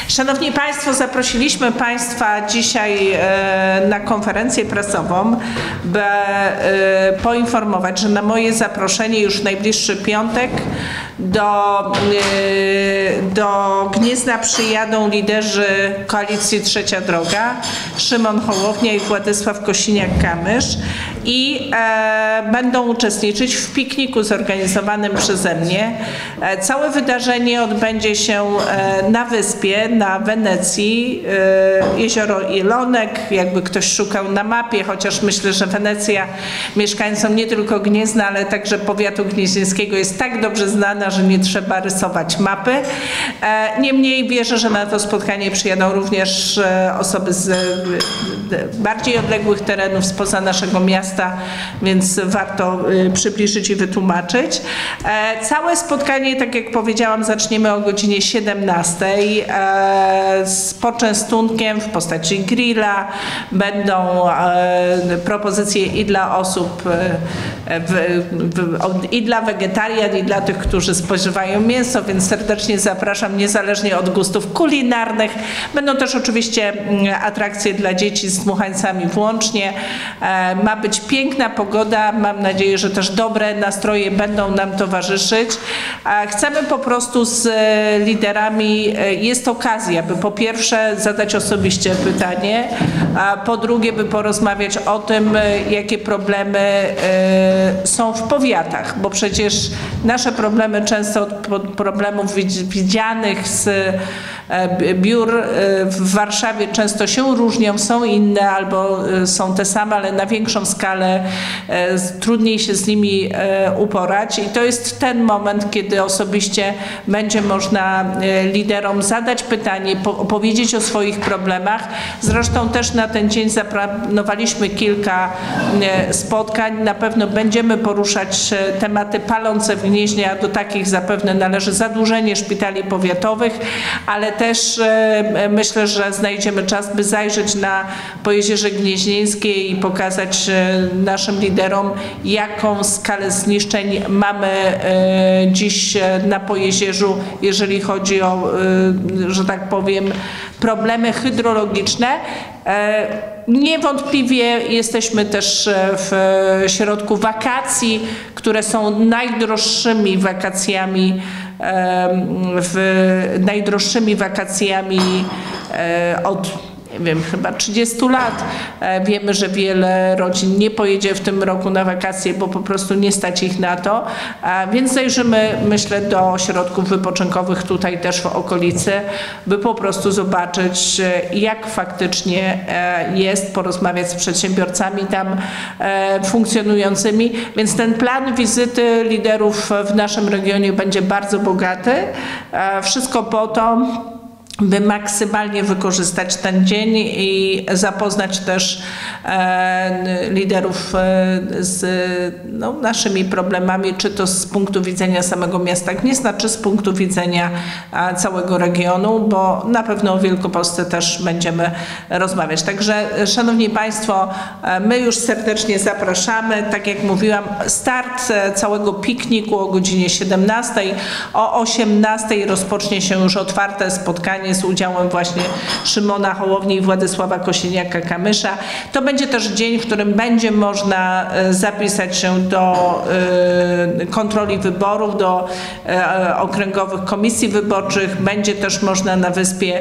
Szanowni Państwo, zaprosiliśmy Państwa dzisiaj na konferencję prasową, by poinformować, że na moje zaproszenie już w najbliższy piątek do Gniezna przyjadą liderzy Koalicji Trzecia Droga, Szymon Hołownia i Władysław Kosiniak-Kamysz i będą uczestniczyć w pikniku zorganizowanym przeze mnie. Całe wydarzenie odbędzie się na wyspie, na Wenecji, jezioro Ilonek, jakby ktoś szukał na mapie, chociaż myślę, że Wenecja mieszkańcom nie tylko Gniezna, ale także powiatu gnieźnieńskiego jest tak dobrze znana, że nie trzeba rysować mapy. Niemniej wierzę, że na to spotkanie przyjadą również osoby z bardziej odległych terenów, spoza naszego miasta, więc warto przybliżyć i wytłumaczyć. Całe spotkanie, tak jak powiedziałam, zaczniemy o godzinie 17 z poczęstunkiem w postaci grilla. Będą propozycje i dla osób, i dla wegetarian, i dla tych, którzy spożywają mięso, więc serdecznie zapraszam, niezależnie od gustów kulinarnych. Będą też oczywiście atrakcje dla dzieci z dmuchańcami włącznie. Ma być piękna pogoda, mam nadzieję, że też dobre nastroje będą nam towarzyszyć. Chcemy po prostu z liderami, jest okazja, by po pierwsze zadać osobiście pytanie, a po drugie, by porozmawiać o tym, jakie problemy są w powiatach, bo przecież nasze problemy często od problemów widzianych z biur w Warszawie często się różnią, są inne albo są te same, ale na większą skalę trudniej się z nimi uporać i to jest ten moment, kiedy osobiście będzie można liderom zadać pytanie, opowiedzieć o swoich problemach. Zresztą też na ten dzień zaplanowaliśmy kilka spotkań. Na pewno będziemy poruszać tematy palące w Gnieźnie, a do takich zapewne należy zadłużenie szpitali powiatowych, ale też myślę, że znajdziemy czas, by zajrzeć po Jezierze Gnieźnieńskiej i pokazać naszym liderom, jaką skalę zniszczeń mamy dziś na Pojezierzu, jeżeli chodzi o, że tak powiem, problemy hydrologiczne. Niewątpliwie jesteśmy też w środku wakacji, które są najdroższymi wakacjami od, nie wiem, chyba 30 lat. Wiemy, że wiele rodzin nie pojedzie w tym roku na wakacje, bo po prostu nie stać ich na to. Więc zajrzymy, myślę, do ośrodków wypoczynkowych tutaj też w okolicy, by po prostu zobaczyć, jak faktycznie jest, porozmawiać z przedsiębiorcami tam funkcjonującymi. Więc ten plan wizyty liderów w naszym regionie będzie bardzo bogaty. Wszystko po to, by maksymalnie wykorzystać ten dzień i zapoznać też liderów z naszymi problemami, czy to z punktu widzenia samego miasta Gniezna, czy z punktu widzenia całego regionu, bo na pewno o Wielkopolsce też będziemy rozmawiać. Także, Szanowni Państwo, my już serdecznie zapraszamy. Tak jak mówiłam, start całego pikniku o godzinie 17, o 18 rozpocznie się już otwarte spotkanie z udziałem właśnie Szymona Hołowni i Władysława Kosiniaka-Kamysza. To będzie też dzień, w którym będzie można zapisać się do kontroli wyborów, do okręgowych komisji wyborczych. Będzie też można na wyspie,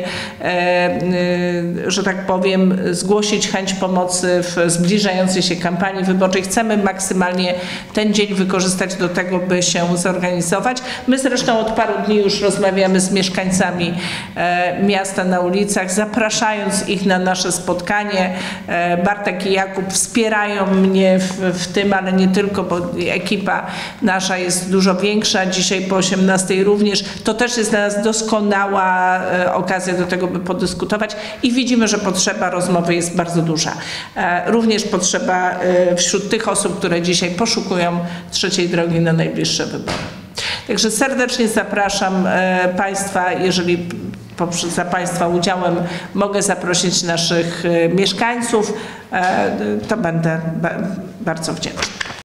że tak powiem, zgłosić chęć pomocy w zbliżającej się kampanii wyborczej. Chcemy maksymalnie ten dzień wykorzystać do tego, by się zorganizować. My zresztą od paru dni już rozmawiamy z mieszkańcami miasta na ulicach, zapraszając ich na nasze spotkanie. Bartek i Jakub wspierają mnie w tym, ale nie tylko, bo ekipa nasza jest dużo większa. Dzisiaj po 18 również. To też jest dla nas doskonała okazja do tego, by podyskutować i widzimy, że potrzeba rozmowy jest bardzo duża. Również potrzeba wśród tych osób, które dzisiaj poszukują trzeciej drogi na najbliższe wybory. Także serdecznie zapraszam Państwa, jeżeli za Państwa udziałem mogę zaprosić naszych mieszkańców, to będę bardzo wdzięczna.